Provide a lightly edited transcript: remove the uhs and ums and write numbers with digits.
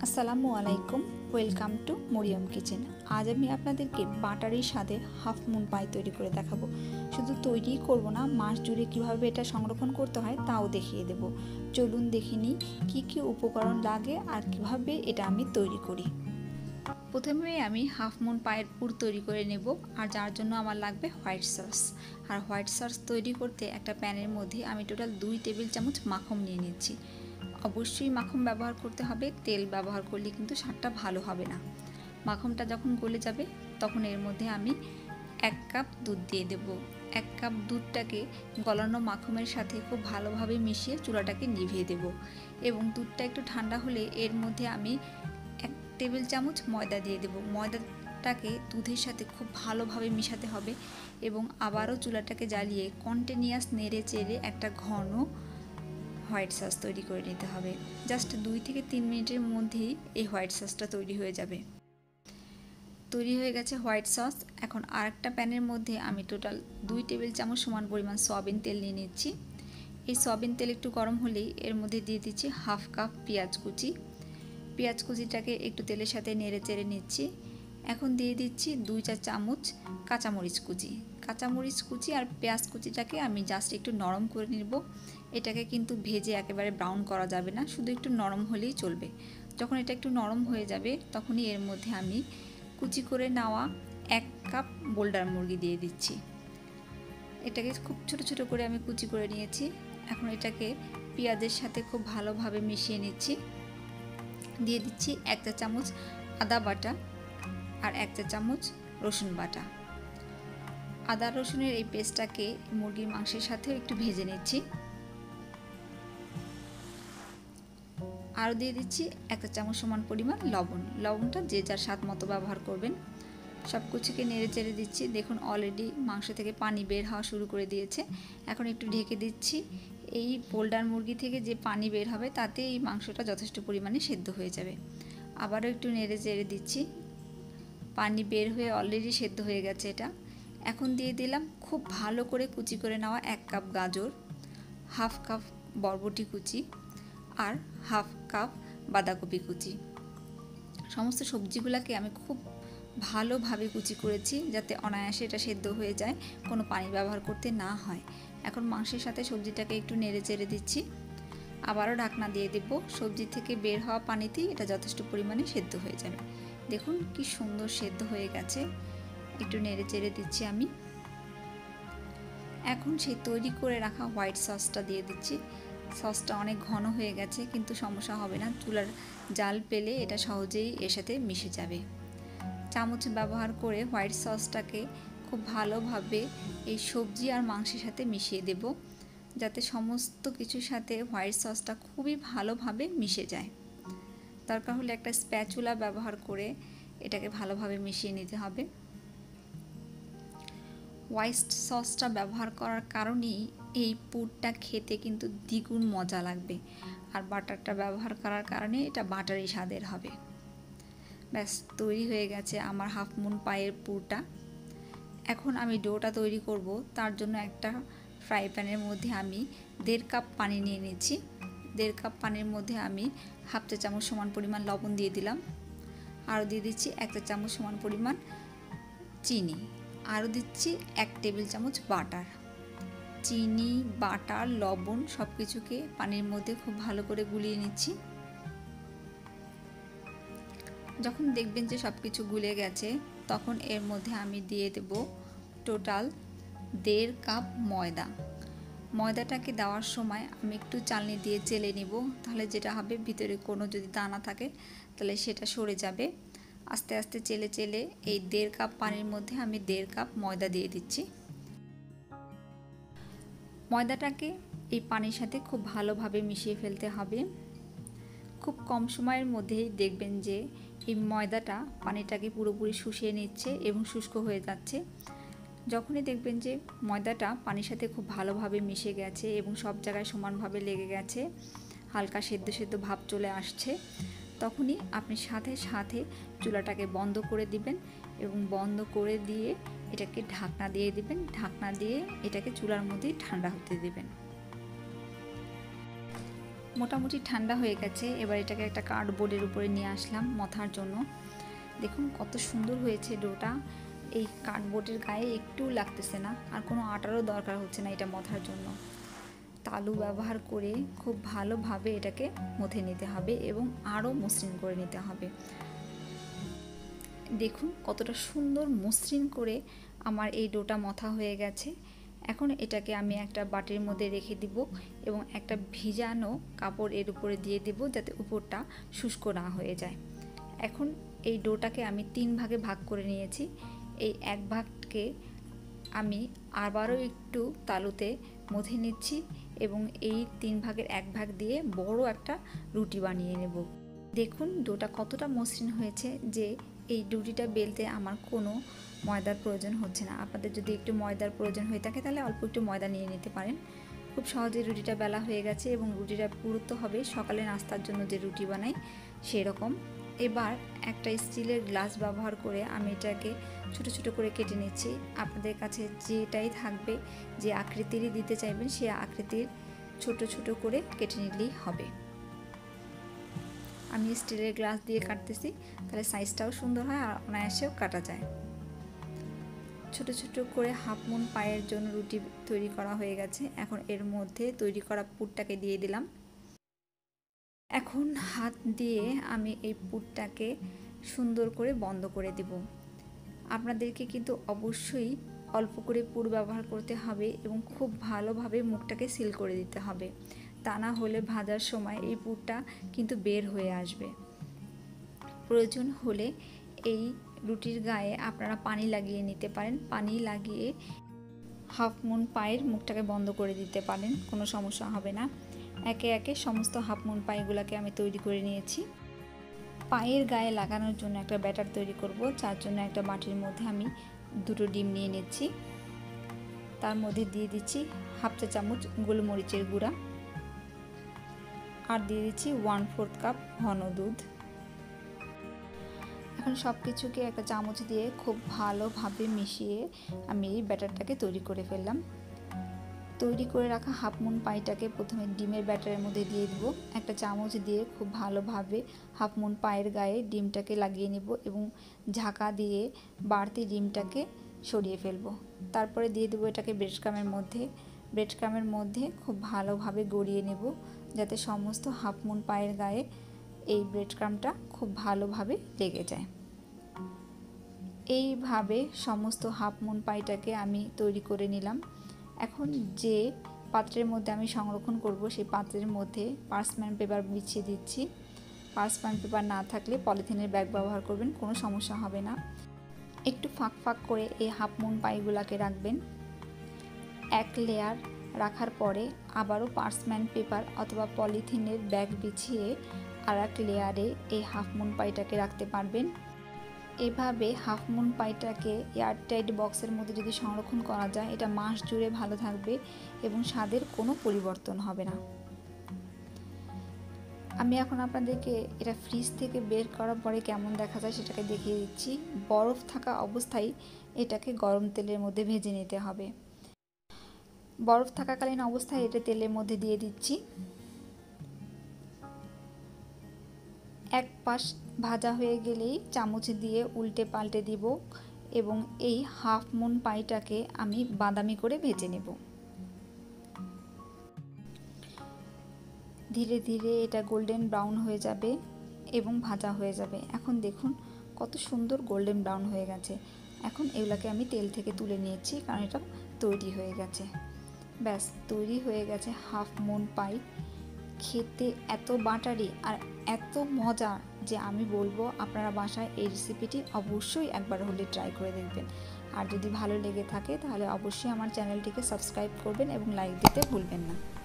আসসালামু আলাইকুম, welcome to Mariam kitchen. আজ আমি আপনাদেরকে বাটারি স্বাদে হাফ মুন পাই তৈরি করে দেখাবো। শুধু তৈরিই করব না, মাস জুড়ে কীভাবে এটা সংরক্ষণ করতে হয় তাও দেখিয়ে দেব। চলুন দেখে নিই কী কী উপকরণ লাগে আর কিভাবে এটা আমি তৈরি করি। প্রথমে আমি হাফ মুন পায়ের পুর তৈরি করে নেব, আর যার জন্য আমার লাগবে হোয়াইট সস। আর হোয়াইট সস তৈরি করতে একটা প্যানের মধ্যে আমি টোটাল 2 টেবিল চামচ মাখন নিয়ে নিচ্ছি। অবশ্যই মাখন ব্যবহার করতে হবে, তেল ব্যবহার করলে কিন্তু স্বাদটা ভালো হবে না। মাখনটা যখন গলে যাবে তখন এর মধ্যে আমি 1 কাপ দুধ দিয়ে দেব। 1 কাপ দুধটাকে গলানো মাখনের সাথে খুব ভালোভাবে মিশিয়ে চুলাটাকে নিভিয়ে দেব, এবং দুধটা একটু ঠান্ডা হলে এর মধ্যে আমি 1 টেবিল চামচ ময়দা দিয়ে দেব। ময়দাটাকে দুধের সাথে খুব ভালোভাবে মিশাতে হবে এবং আবারও চুলাটাকে জ্বালিয়ে কন্টিনিউয়াস নেড়ে চেড়ে একটা ঘন হোয়াইট সস তৈরি করে নিতে হবে। জাস্ট 2 থেকে 3 মিনিটের মধ্যেই এই হোয়াইট সসটা তৈরি হয়ে যাবে। তৈরি হয়ে গেছে হোয়াইট সস। এখন আরেকটা প্যানের মধ্যে আমি টোটাল 2 টেবিল চামচ সমান পরিমাণ সয়াবিন তেল নিয়ে নিচ্ছি। এই সয়াবিন তেল একটু গরম হলেই এর মধ্যে দিয়ে দিচ্ছি হাফ কাপ পেঁয়াজ কুচি। পেঁয়াজ কুচিটাকে একটু তেলের সাথে নেড়ে চেড়ে নিচ্ছি। এখন দিয়ে দিচ্ছি 2 চা চামচ কাঁচামরিচ কুচি। কাঁচামরিচ কুচি আর পেঁয়াজ কুচিটাকে আমি জাস্ট একটু নরম করে নেব। এটাকে কিন্তু ভেজে একেবারে ব্রাউন করা যাবে না, শুধু একটু নরম হলেই চলবে। যখন এটা একটু নরম হয়ে যাবে তখনই এর মধ্যে আমি কুচি করে নেওয়া 1 কাপ বোল্ডার মুরগি দিয়ে দিচ্ছি। এটাকে খুব ছোট ছোট করে আমি কুচি করে নিয়েছি। এখন এটাকে পেঁয়াজের সাথে খুব ভালোভাবে মিশিয়ে নিচ্ছি। দিয়ে দিচ্ছি 1 চা চামচ আদা বাটা আর 1 চা চামচ রসুন বাটা। আদা রসুনের এই পেস্টটাকে মুরগির মাংসের সাথেও একটু ভেজে নিচ্ছি। আরও দিয়ে দিচ্ছি 1 চা চামচ সমান পরিমাণ লবণ। লবণটা যে যার স্বাদ মতো ব্যবহার করবেন। সব কিছুকে নেড়ে চেড়ে দিচ্ছি। দেখুন অলরেডি মাংস থেকে পানি বের হওয়া শুরু করে দিয়েছে। এখন একটু ঢেকে দিচ্ছি। এই পোল্ডার মুরগি থেকে যে পানি বের হবে তাতে এই মাংসটা যথেষ্ট পরিমাণে সেদ্ধ হয়ে যাবে। আবারও একটু নেড়ে চেড়ে দিচ্ছি। পানি বের হয়ে অলরেডি সেদ্ধ হয়ে গেছে এটা। এখন দিয়ে দিলাম খুব ভালো করে কুচি করে নেওয়া 1 কাপ গাজর, হাফ কাপ বরবটি কুচি আর হাফ কাপ বাঁধাকপি কুচি। সমস্ত সবজিগুলোকে আমি খুব ভালোভাবে কুচি করেছি যাতে অনায়াসে এটা সেদ্ধ হয়ে যায়, কোনো পানি ব্যবহার করতে না হয়। এখন মাংসের সাথে সবজিটাকে একটু নেড়ে চেড়ে দিচ্ছি। আবারও ঢাকনা দিয়ে দেব। সবজি থেকে বের হওয়া পানিতেই এটা যথেষ্ট পরিমাণে সেদ্ধ হয়ে যাবে। দেখুন কি সুন্দর সেদ্ধ হয়ে গেছে। একটু নেড়ে চেড়ে দিচ্ছি আমি। এখন সেই তৈরি করে রাখা হোয়াইট সসটা দিয়ে দিচ্ছি। সসটা অনেক ঘন হয়ে গেছে, কিন্তু সমস্যা হবে না, চুলার জাল পেলে এটা সহজেই এর সাথে মিশে যাবে। চামচ ব্যবহার করে হোয়াইট সসটাকে খুব ভালোভাবে এই সবজি আর মাংসের সাথে মিশিয়ে দেব, যাতে সমস্ত কিছুর সাথে হোয়াইট সসটা খুবই ভালোভাবে মিশে যায়। দরকার হলে একটা স্প্যাচুলা ব্যবহার করে এটাকে ভালোভাবে মিশিয়ে নিতে হবে। হোয়াইট সসটা ব্যবহার করার কারণেই এই পুরটা খেতে কিন্তু দ্বিগুণ মজা লাগবে, আর বাটারটা ব্যবহার করার কারণে এটা বাটারি স্বাদের হবে। ব্যাস তৈরি হয়ে গেছে আমার হাফ মুন পায়ের পুরটা। এখন আমি ডোটা তৈরি করব। তার জন্য একটা ফ্রাই প্যানের মধ্যে আমি 1.5 কাপ পানি নিয়ে নিচ্ছি। 1.5 কাপ পানির মধ্যে আমি হাফ চা চামচ সমান পরিমাণ লবণ দিয়ে দিলাম। আরও দিয়ে দিচ্ছি 1 চা চামচ সমান পরিমাণ চিনি। আরও দিচ্ছি 1 টেবিল চামচ বাটার। চিনি, বাটার, লবণ সব কিছুকে পানির মধ্যে খুব ভালো করে গুলিয়ে নিচ্ছি। যখন দেখবেন যে সব কিছু গুলে গেছে তখন এর মধ্যে আমি দিয়ে দেব টোটাল 1.5 কাপ ময়দা। ময়দাটাকে দেওয়ার সময় আমি একটু চালনি দিয়ে চেলে নিব, তাহলে যেটা হবে ভিতরে কোনো যদি দানা থাকে তাহলে সেটা সরে যাবে। আস্তে আস্তে চেলে চেলে এই 1.5 কাপ পানির মধ্যে আমি 1.5 কাপ ময়দা দিয়ে দিচ্ছি। ময়দাটাকে এই পানির সাথে খুব ভালোভাবে মিশিয়ে ফেলতে হবে। খুব কম সময়ের মধ্যেই দেখবেন যে এই ময়দাটা পানিটাকে পুরোপুরি শুষিয়ে নিচ্ছে এবং শুষ্ক হয়ে যাচ্ছে। যখনই দেখবেন যে ময়দাটা পানির সাথে খুব ভালোভাবে মিশে গেছে এবং সব জায়গায় সমানভাবে লেগে গেছে, হালকা সেদ্ধ সেদ্ধ ভাব চলে আসছে, তখনই আপনি সাথে সাথে চুলাটাকে বন্ধ করে দিবেন এবং বন্ধ করে দিয়ে এটাকে ঢাকনা দিয়ে দিবেন। ঢাকনা দিয়ে এটাকে চুলার মধ্যেই ঠান্ডা হতে দিবেন। মোটামুটি ঠান্ডা হয়ে গেছে। এবার এটাকে একটা কার্ডবোর্ডের উপরে নিয়ে আসলাম মথার জন্য। দেখুন কত সুন্দর হয়েছে ডোটা। এই কার্ডবোর্ডের গায়ে একটু লাগতেছে না, আর কোনো আটারও দরকার হচ্ছে না এটা মথার জন্য। তালু ব্যবহার করে খুব ভালোভাবে এটাকে মথে নিতে হবে এবং আরও মসৃণ করে নিতে হবে। দেখুন কতটা সুন্দর মসৃণ করে আমার এই ডোটা মথা হয়ে গেছে। এখন এটাকে আমি একটা বাটির মধ্যে রেখে দিব এবং একটা ভিজানো কাপড় এর উপরে দিয়ে দেব, যাতে উপরটা শুষ্ক না হয়ে যায়। এখন এই ডোটাকে আমি 3 ভাগে ভাগ করে নিয়েছি। এই এক ভাগকে আমি আবারও একটু তালুতে মথে নিচ্ছি এবং এই 3 ভাগের এক ভাগ দিয়ে বড় একটা রুটি বানিয়ে নেব। দেখুন ডোটা কতটা মসৃণ হয়েছে যে এই রুটিটা বেলতে আমার কোনো ময়দার প্রয়োজন হচ্ছে না। আপনাদের যদি একটু ময়দার প্রয়োজন হয়ে থাকে তাহলে অল্প একটু ময়দা নিয়ে নিতে পারেন। খুব সহজে রুটিটা বেলা হয়ে গেছে এবং রুটিটা পুরুত্ব হবে সকালে নাস্তার জন্য যে রুটি বানাই সেরকম। এবার একটা স্টিলের গ্লাস ব্যবহার করে আমি এটাকে ছোট ছোট করে কেটে নিচ্ছি। আপনাদের কাছে যেটাই থাকবে, যে আকৃতিরই দিতে চাইবেন সেই আকৃতির ছোট ছোট করে কেটে নিলেই হবে। আমি স্টিলের গ্লাস দিয়ে কাটতেছি, তাহলে সাইজটাও সুন্দর হয় আর অনায়াসেও কাটা যায়। ছোট ছোট করে হাফ মুন পায়ের জন্য রুটি তৈরি করা হয়ে গেছে। এখন এর মধ্যে তৈরি করা পুরটাকে দিয়ে দিলাম। এখন হাত দিয়ে আমি এই পুরটাকে সুন্দর করে বন্ধ করে দেব। আপনাদেরকে কিন্তু অবশ্যই অল্প করে পুর ব্যবহার করতে হবে এবং খুব ভালোভাবে মুখটাকে সিল করে দিতে হবে, তা না হলে ভাজার সময় এই পুরটা কিন্তু বের হয়ে আসবে। প্রয়োজন হলে এই রুটির গায়ে আপনারা পানি লাগিয়ে নিতে পারেন। পানি লাগিয়ে হাফ মুন পায়ের মুখটাকে বন্ধ করে দিতে পারেন, কোনো সমস্যা হবে না। একে একে সমস্ত হাফ মুন পায়েগুলোকে আমি তৈরি করে নিয়েছি। পায়ের গায়ে লাগানোর জন্য একটা ব্যাটার তৈরি করব, যার জন্য একটা বাটির মধ্যে আমি 2টো ডিম নিয়ে নিচ্ছি। তার মধ্যে দিয়ে দিচ্ছি হাফ চা চামচ গোলমরিচের গুঁড়া আর দিয়ে দিচ্ছি 1/4 কাপ ঘন দুধ। এখন সব কিছুকে একটা চামচ দিয়ে খুব ভালোভাবে মিশিয়ে আমি এই ব্যাটারটাকে তৈরি করে ফেললাম। তৈরি করে রাখা হাফ মুন পাইটাকে প্রথমে ডিমের ব্যাটারের মধ্যে দিয়ে দেবো। একটা চামচ দিয়ে খুব ভালোভাবে হাফ মুন পায়ের গায়ে ডিমটাকে লাগিয়ে নেব এবং ঢাকা দিয়ে বাড়তি ডিমটাকে সরিয়ে ফেলবো। তারপরে দিয়ে দেবো এটাকে ব্রেড ক্রামের মধ্যে খুব ভালোভাবে গড়িয়ে নেব, যাতে সমস্ত হাফ মুন পায়ের গায়ে এই ব্রেড ক্রামটা খুব ভালোভাবে লেগে যায়। এইভাবে সমস্ত হাফ মুন পাইটাকে আমি তৈরি করে নিলাম। এখন যে পাত্রের মধ্যে আমি সংরক্ষণ করব সেই পাত্রের মধ্যে পার্চমেন্ট পেপার বিছিয়ে দিচ্ছি। পার্চমেন্ট পেপার না থাকলে পলিথিনের ব্যাগ ব্যবহার করবেন, কোনো সমস্যা হবে না। একটু ফাঁক ফাঁক করে এই হাফ মুন পাইগুলোকে রাখবেন। এক লেয়ার রাখার পরে আবারও পার্চমেন্ট পেপার অথবা পলিথিনের ব্যাগ বিছিয়ে আর এক লেয়ারে এই হাফ মুন পাইটাকে রাখতে পারবেন। এভাবে হাফ মুন পাইটাকে এয়ারটাইট বক্সের মধ্যে যদি সংরক্ষণ করা যায়, এটা মাস জুড়ে ভালো থাকবে এবং স্বাদের কোনো পরিবর্তন হবে না। আমি এখন আপনাদেরকে এটা ফ্রিজ থেকে বের করার পরে কেমন দেখা যায় সেটাকে দেখিয়ে দিচ্ছি। বরফ থাকা অবস্থায় এটাকে গরম তেলের মধ্যে ভেজে নিতে হবে। বরফ থাকাকালীন অবস্থায় এটা তেলের মধ্যে দিয়ে দিচ্ছি। এক পাশ ভাজা হয়ে গেলেই চামচ দিয়ে উল্টে পাল্টে দিব এবং এই হাফ মুন পাইটাকে আমি বাদামি করে ভেজে নেব। ধীরে ধীরে এটা গোল্ডেন ব্রাউন হয়ে যাবে এবং ভাজা হয়ে যাবে। এখন দেখুন কত সুন্দর গোল্ডেন ব্রাউন হয়ে গেছে। এখন এগুলোকে আমি তেল থেকে তুলে নিয়েছি, কারণ এটা তৈরি হয়ে গেছে। ব্যাস তৈরি হয়ে গেছে হাফ মুন পাই। খেতে এত বাটারি আর এত মজা যে আমি বলবো আপনারা বাসায় এই রেসিপিটি অবশ্যই একবার হলে ট্রাই করে দেখবেন। আর যদি ভালো লেগে থাকে তাহলে অবশ্যই আমার চ্যানেলটিকে সাবস্ক্রাইব করবেন এবং লাইক দিতে ভুলবেন না।